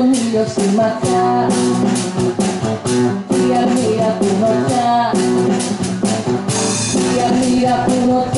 τον ήλιο στη ματιά, η αρμία που νοτιά, η αρμία που νοτιά.